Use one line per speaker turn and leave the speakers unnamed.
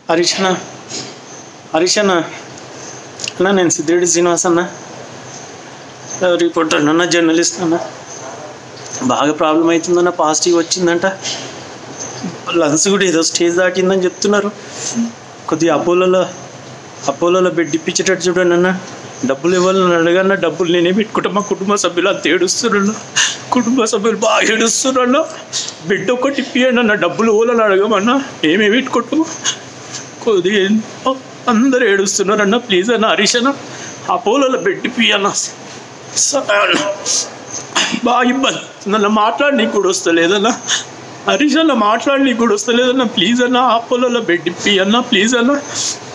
హరీష్ అన్న హరీష్ అన్న అన్న నేను సిద్ధిరెడ్డి శ్రీనివాస్ అన్న రిపోర్టర్ అన్న జర్నలిస్ట్ అన్న బాగా ప్రాబ్లం అవుతుందన్న పాజిటివ్ వచ్చిందంట లంగ్స్ కూడా ఏదో స్టేజ్ దాటిందని చెప్తున్నారు కొద్దిగా అపోలోలో బెడ్ ఇప్పించేటట్టు చూడండి అన్న డబ్బులు ఇవ్వాలని అడగన్న డబ్బులు నేనే పెట్టుకుంటా మా కుటుంబ సభ్యులు అంత ఏడుస్తున్నా కుటుంబ సభ్యులు బాగా ఏడుస్తున్నా బెడ్ ఒక్కటి ఇప్పియండి అన్న డబ్బులు ఇవ్వాలని అడగమన్నా ఏమేమి పెట్టుకుంటాము కొద్దిగా అందరూ ఏడుస్తున్నారన్న ప్లీజ్ అన్న హరీష్ అన్న అపోలోలో బెడ్ ఇప్పియన్న బాగా ఇబ్బంది నన్ను మాట్లాడనీకు కూడా వస్తలేదన్న హరీష్ అన్న మాట్లాడనీకు కూడా వస్తలేదన్న ప్లీజ్ అన్న అపోలోలో బెడ్ ఇప్పి అన్న ప్లీజ్ అన్న